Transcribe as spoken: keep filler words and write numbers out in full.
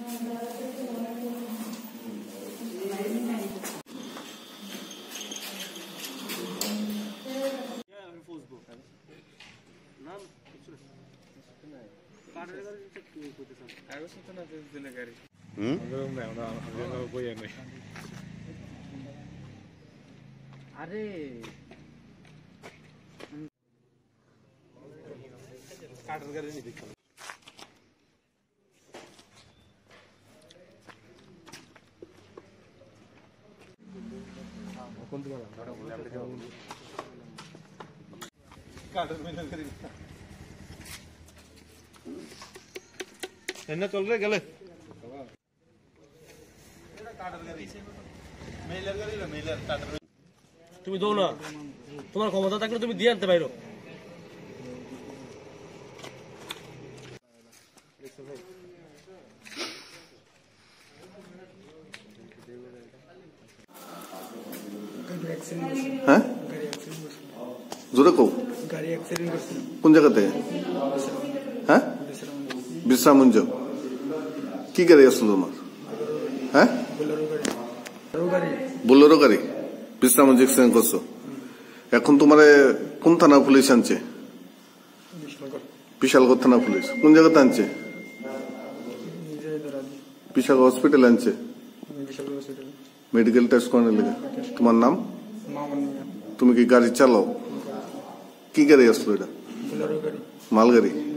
अरे काटर गाड़ी नहीं दिखा कौन सी बात काटर में नहीं करी इन्हें चल रहे गले काटर गाड़ी मेलर गाड़ी ना मेलर काटर তুমি দাও না তোমার ক্ষমতা থাকলে তুমি দিয়ে আনতে পারো হ্যাঁ জোরে কও গাড়ি অ্যাক্সিডেন্ট করছে কোন জায়গাতে হ্যাঁ বিশ্রামঞ্জ কি গাড়ি আসলো তোমার হ্যাঁ বোলেরো গাড়ি বোলেরো গাড়ি বিশ্রামঞ্জ অ্যাক্সিডেন্ট করছো এখন তোমারে কোন থানা পুলিশ আনছে বিশালগড় থানা পুলিশ কোন জায়গাতে আনছে বিশাল হসপিটাল আনছে মেডিকেল টেস্ট করানোর লেগে তোমার নাম তুমি কি গাড়ি চালাও কি গাড়ি আসলো এটা মালগাড়ি